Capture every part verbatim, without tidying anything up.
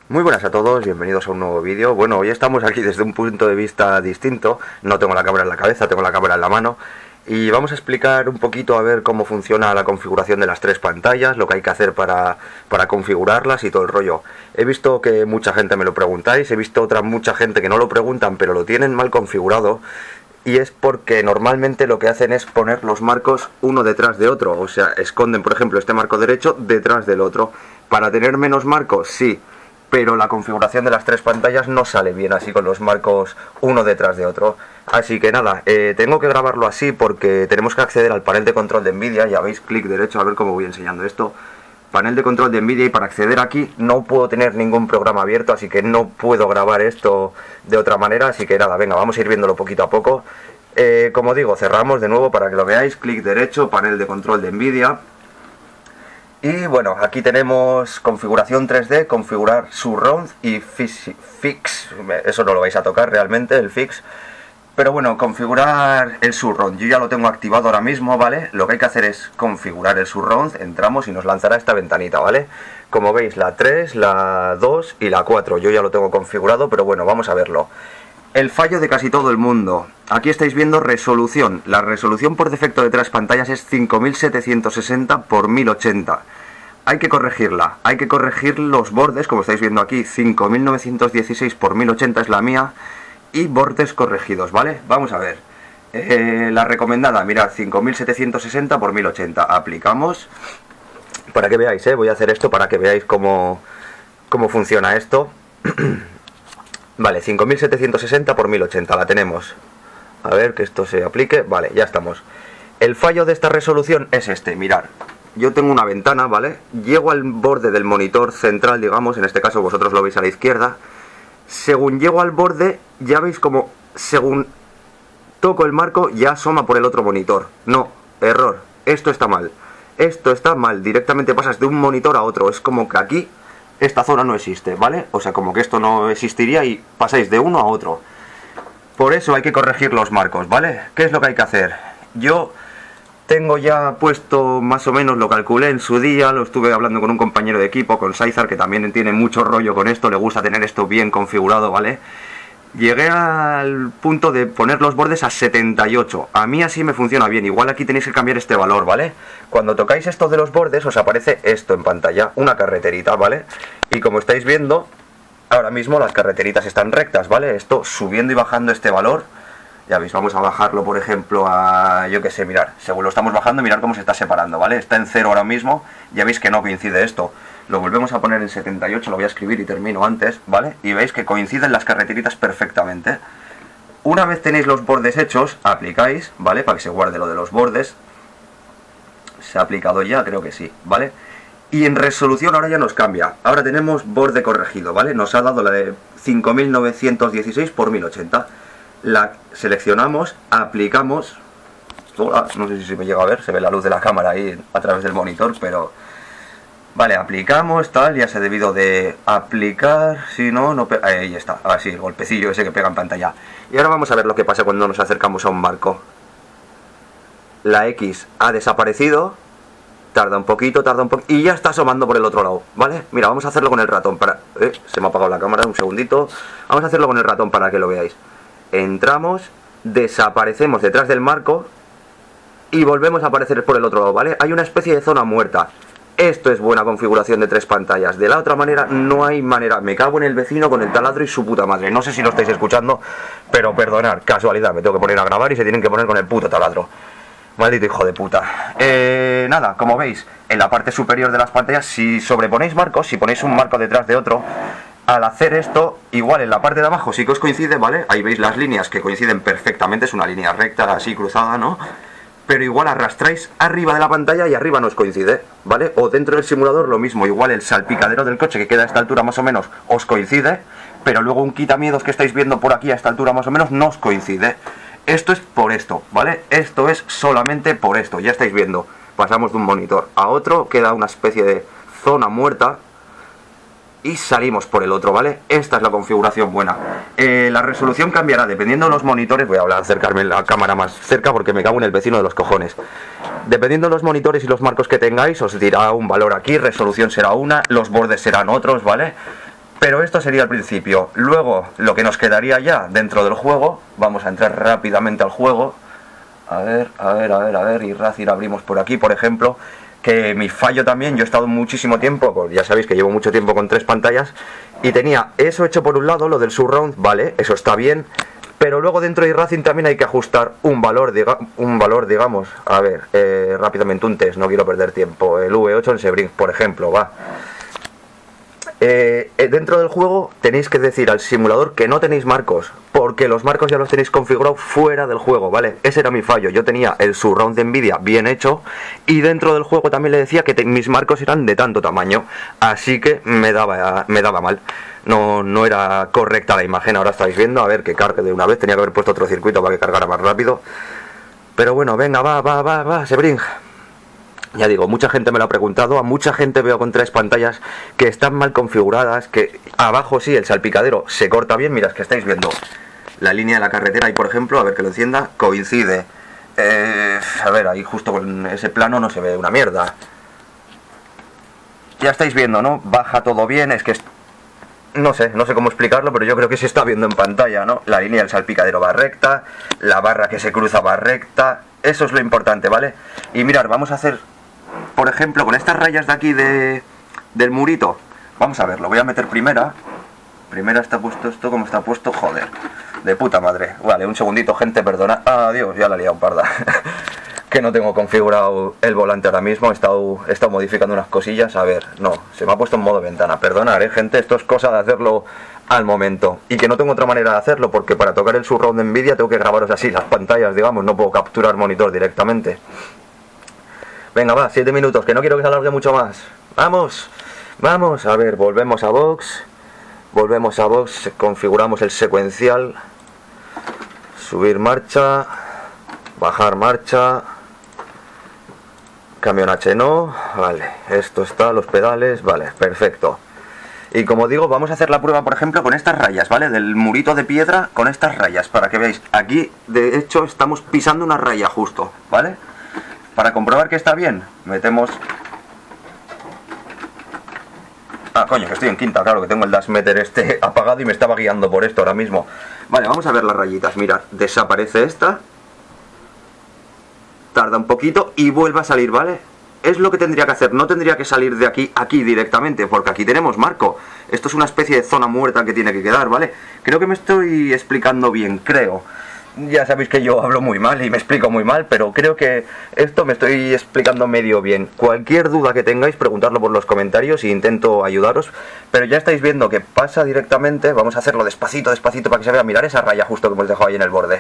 Muy buenas a todos, bienvenidos a un nuevo vídeo. Bueno, hoy estamos aquí desde un punto de vista distinto. No tengo la cámara en la cabeza, tengo la cámara en la mano. Y vamos a explicar un poquito a ver cómo funciona la configuración de las tres pantallas, lo que hay que hacer para, para configurarlas y todo el rollo. He visto que mucha gente me lo preguntáis, he visto otra mucha gente que no lo preguntan, pero lo tienen mal configurado. Y es porque normalmente lo que hacen es poner los marcos uno detrás de otro. O sea, esconden, por ejemplo, este marco derecho detrás del otro. Para tener menos marcos, sí. Pero la configuración de las tres pantallas no sale bien así con los marcos uno detrás de otro. Así que nada, eh, tengo que grabarlo así porque tenemos que acceder al panel de control de Nvidia. Ya veis, clic derecho, a ver cómo voy enseñando esto. Panel de control de Nvidia, y para acceder aquí no puedo tener ningún programa abierto, así que no puedo grabar esto de otra manera. Así que nada, venga, vamos a ir viéndolo poquito a poco. Eh, como digo, cerramos de nuevo para que lo veáis, clic derecho, panel de control de Nvidia. Y bueno, aquí tenemos configuración tres D, configurar surround y fix. Eso no lo vais a tocar realmente, el fix. Pero bueno, configurar el surround. Yo ya lo tengo activado ahora mismo, ¿vale? Lo que hay que hacer es configurar el surround. Entramos y nos lanzará esta ventanita, ¿vale? Como veis, la tres, la dos y la cuatro. Yo ya lo tengo configurado, pero bueno, vamos a verlo. El fallo de casi todo el mundo. Aquí estáis viendo resolución. La resolución por defecto de tres pantallas es cinco mil setecientos sesenta por mil ochenta. Hay que corregirla. Hay que corregir los bordes, como estáis viendo aquí, cinco mil novecientos dieciséis por mil ochenta es la mía. Y bordes corregidos, ¿vale? Vamos a ver. Eh, la recomendada, mirad, cinco mil setecientos sesenta por mil ochenta. Aplicamos. Para que veáis, ¿eh? Voy a hacer esto para que veáis cómo, cómo funciona esto. Vale, cinco mil setecientos sesenta por mil ochenta, la tenemos. A ver que esto se aplique. Vale, ya estamos. El fallo de esta resolución es este, mirad. Yo tengo una ventana, ¿vale? Llego al borde del monitor central, digamos, en este caso vosotros lo veis a la izquierda. Según llego al borde, ya veis como según toco el marco, ya asoma por el otro monitor. No, error, esto está mal. Esto está mal, directamente pasas de un monitor a otro. Es como que aquí esta zona no existe, ¿vale? O sea, como que esto no existiría y pasáis de uno a otro. Por eso hay que corregir los marcos, ¿vale? ¿Qué es lo que hay que hacer? Yo tengo ya puesto, más o menos lo calculé en su día, lo estuve hablando con un compañero de equipo, con Saizar, que también tiene mucho rollo con esto, le gusta tener esto bien configurado, ¿vale? Llegué al punto de poner los bordes a setenta y ocho. A mí así me funciona bien. Igual aquí tenéis que cambiar este valor, ¿vale? Cuando tocáis esto de los bordes os aparece esto en pantalla, una carreterita, ¿vale? Y como estáis viendo, ahora mismo las carreteritas están rectas, ¿vale? Esto subiendo y bajando este valor. Ya veis, vamos a bajarlo, por ejemplo, a, yo que sé, mirar, según lo estamos bajando, mirar cómo se está separando, ¿vale? Está en cero ahora mismo, ya veis que no coincide esto. Lo volvemos a poner en setenta y ocho, lo voy a escribir y termino antes, ¿vale? Y veis que coinciden las carreteritas perfectamente. Una vez tenéis los bordes hechos, aplicáis, ¿vale? Para que se guarde lo de los bordes. ¿Se ha aplicado ya? Creo que sí, ¿vale? Y en resolución ahora ya nos cambia. Ahora tenemos borde corregido, ¿vale? Nos ha dado la de cinco mil novecientos dieciséis por mil ochenta. La seleccionamos, aplicamos. Hola, no sé si me llega a ver, se ve la luz de la cámara ahí a través del monitor, pero vale, aplicamos, tal, ya se ha debido de aplicar, si no, no pega, ahí está, así, el golpecillo ese que pega en pantalla. Y ahora vamos a ver lo que pasa cuando nos acercamos a un marco. La X ha desaparecido, tarda un poquito, tarda un poquito, y ya está asomando por el otro lado, ¿vale? Mira, vamos a hacerlo con el ratón, para... Eh, se me ha apagado la cámara, un segundito. Vamos a hacerlo con el ratón para que lo veáis. Entramos, desaparecemos detrás del marco y volvemos a aparecer por el otro lado, ¿vale? Hay una especie de zona muerta. Esto es buena configuración de tres pantallas. De la otra manera no hay manera. Me cago en el vecino con el taladro y su puta madre. No sé si lo estáis escuchando, pero perdonad, casualidad, me tengo que poner a grabar y se tienen que poner con el puto taladro. Maldito hijo de puta. Eh, nada, como veis, en la parte superior de las pantallas, si sobreponéis marcos, si ponéis un marco detrás de otro, al hacer esto, igual en la parte de abajo sí que os coincide, ¿vale? Ahí veis las líneas que coinciden perfectamente, es una línea recta, así cruzada, ¿no? Pero igual arrastráis arriba de la pantalla y arriba no os coincide, ¿vale? O dentro del simulador lo mismo, igual el salpicadero del coche que queda a esta altura más o menos os coincide, pero luego un quitamiedos que estáis viendo por aquí a esta altura más o menos no os coincide. Esto es por esto, ¿vale? Esto es solamente por esto, ya estáis viendo. Pasamos de un monitor a otro, queda una especie de zona muerta y salimos por el otro, ¿vale? Esta es la configuración buena. Eh, la resolución cambiará dependiendo de los monitores. Voy a hablar, acercarme la cámara más cerca porque me cago en el vecino de los cojones. Dependiendo de los monitores y los marcos que tengáis, os dirá un valor aquí, resolución será una, los bordes serán otros, ¿vale? Pero esto sería el principio. Luego, lo que nos quedaría ya dentro del juego, vamos a entrar rápidamente al juego. A ver, a ver, a ver, a ver, y Racing abrimos por aquí, por ejemplo, que mi fallo también, yo he estado muchísimo tiempo, pues ya sabéis que llevo mucho tiempo con tres pantallas, y tenía eso hecho por un lado, lo del surround, vale, eso está bien, pero luego dentro de Racing también hay que ajustar un valor, diga, un valor digamos, a ver, eh, rápidamente un test, no quiero perder tiempo, el V ocho en Sebring, por ejemplo, va. Eh, dentro del juego tenéis que decir al simulador que no tenéis marcos, porque los marcos ya los tenéis configurados fuera del juego, ¿vale? Ese era mi fallo, yo tenía el surround de Nvidia bien hecho y dentro del juego también le decía que mis marcos eran de tanto tamaño, así que me daba, me daba mal, no, no era correcta la imagen. Ahora estáis viendo, a ver que cargue de una vez, tenía que haber puesto otro circuito para que cargara más rápido, pero bueno, venga, va, va, va, va, Sebring. Ya digo, mucha gente me lo ha preguntado, a mucha gente veo con tres pantallas que están mal configuradas, que abajo sí, el salpicadero se corta bien, mirad que estáis viendo la línea de la carretera ahí por ejemplo, a ver que lo encienda, coincide, eh, a ver, ahí justo con ese plano no se ve una mierda. Ya estáis viendo, ¿no? Baja todo bien, es que es... no sé, no sé cómo explicarlo, pero yo creo que se está viendo en pantalla, ¿no? La línea del salpicadero va recta, la barra que se cruza va recta, eso es lo importante, ¿vale? Y mirad, vamos a hacer... por ejemplo, con estas rayas de aquí de, del murito, vamos a ver, lo voy a meter primera. Primera está puesto esto, como está puesto, joder, de puta madre. Vale, un segundito, gente, perdona. Adiós, ya la he liado, parda. Que no tengo configurado el volante ahora mismo, he estado, he estado modificando unas cosillas. A ver, no, se me ha puesto en modo ventana. Perdonad, eh, gente, esto es cosa de hacerlo al momento. Y que no tengo otra manera de hacerlo, porque para tocar el surround de Nvidia tengo que grabaros así las pantallas, digamos, no puedo capturar monitor directamente. Venga, va, siete minutos, que no quiero que se alargue mucho más. Vamos, vamos, a ver, volvemos a Box. Volvemos a Box, configuramos el secuencial. Subir marcha. Bajar marcha. Camión H no. Vale, esto está, los pedales, vale, perfecto. Y como digo, vamos a hacer la prueba, por ejemplo, con estas rayas, ¿vale? Del murito de piedra con estas rayas, para que veáis. Aquí, de hecho, estamos pisando una raya justo, ¿vale? Para comprobar que está bien, metemos... Ah, coño, que estoy en quinta, claro, que tengo el dash meter este apagado y me estaba guiando por esto ahora mismo. Vale, vamos a ver las rayitas, mirad, desaparece esta. Tarda un poquito y vuelve a salir, ¿vale? Es lo que tendría que hacer, no tendría que salir de aquí, aquí directamente, porque aquí tenemos marco. Esto es una especie de zona muerta que tiene que quedar, ¿vale? Creo que me estoy explicando bien, creo. Ya sabéis que yo hablo muy mal y me explico muy mal, pero creo que esto me estoy explicando medio bien. Cualquier duda que tengáis, preguntadlo por los comentarios e intento ayudaros. Pero ya estáis viendo que pasa directamente. Vamos a hacerlo despacito, despacito para que se vea. Mirar esa raya justo que hemos dejado ahí en el borde.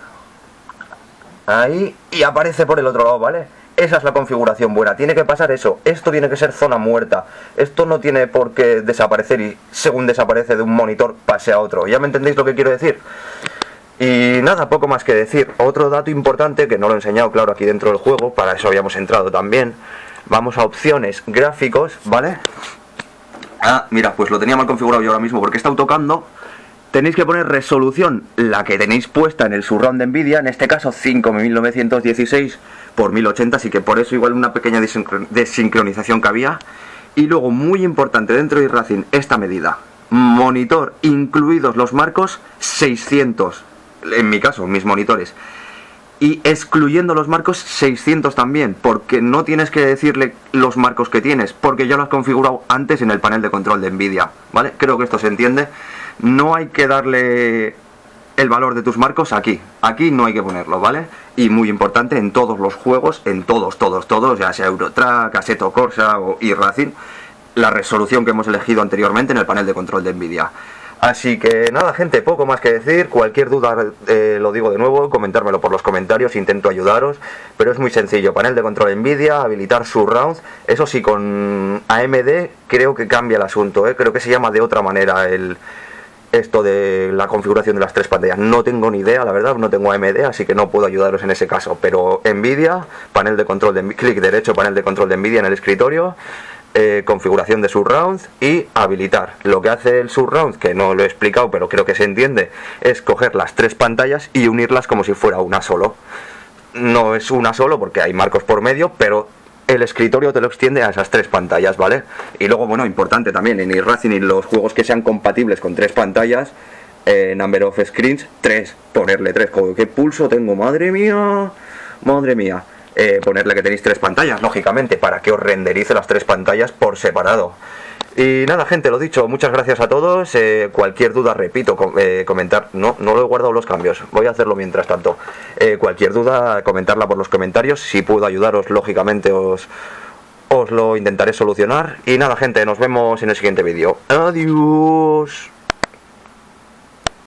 Ahí, y aparece por el otro lado, ¿vale? Esa es la configuración buena, tiene que pasar eso. Esto tiene que ser zona muerta. Esto no tiene por qué desaparecer y según desaparece de un monitor pase a otro. ¿Ya me entendéis lo que quiero decir? Y nada, poco más que decir. Otro dato importante que no lo he enseñado, claro, aquí dentro del juego, para eso habíamos entrado también. Vamos a opciones, gráficos, ¿vale? Ah, mira, pues lo tenía mal configurado yo ahora mismo porque he estado tocando. Tenéis que poner resolución, la que tenéis puesta en el surround de Nvidia, en este caso cinco mil novecientos dieciséis por mil ochenta, así que por eso igual una pequeña desincronización que había. Y luego, muy importante dentro de Racing, esta medida. Monitor, incluidos los marcos, seiscientos. En mi caso, mis monitores. Y excluyendo los marcos, seiscientos también, porque no tienes que decirle los marcos que tienes, porque ya lo has configurado antes en el panel de control de Nvidia, ¿vale? Creo que esto se entiende. No hay que darle el valor de tus marcos aquí, aquí no hay que ponerlo, ¿vale? Y muy importante, en todos los juegos, en todos, todos, todos, ya sea Eurotrack, Assetto Corsa o y Racing, la resolución que hemos elegido anteriormente en el panel de control de Nvidia. Así que nada, gente, poco más que decir. Cualquier duda, eh, lo digo de nuevo, comentármelo por los comentarios, intento ayudaros, pero es muy sencillo. Panel de control Nvidia, habilitar surround. Eso sí, con A M D creo que cambia el asunto, ¿eh? Creo que se llama de otra manera el esto de la configuración de las tres pantallas. No tengo ni idea, la verdad, no tengo A M D, así que no puedo ayudaros en ese caso. Pero Nvidia, panel de control de clic derecho, panel de control de Nvidia en el escritorio. Eh, configuración de surround y habilitar. Lo que hace el surround, que no lo he explicado pero creo que se entiende, es coger las tres pantallas y unirlas como si fuera una solo. No es una solo porque hay marcos por medio, pero el escritorio te lo extiende a esas tres pantallas, ¿vale? Y luego, bueno, importante también, en iRacing y los juegos que sean compatibles con tres pantallas, eh, number of screens, tres, ponerle tres. ¿Qué pulso tengo? Madre mía, madre mía. Eh, ponerle que tenéis tres pantallas, lógicamente, para que os renderice las tres pantallas por separado. Y nada, gente, lo dicho, muchas gracias a todos. Eh, cualquier duda, repito, com eh, comentar, no, no lo he guardado los cambios, voy a hacerlo mientras tanto. Eh, cualquier duda, comentarla por los comentarios. Si puedo ayudaros, lógicamente os, os lo intentaré solucionar. Y nada, gente, nos vemos en el siguiente vídeo. Adiós.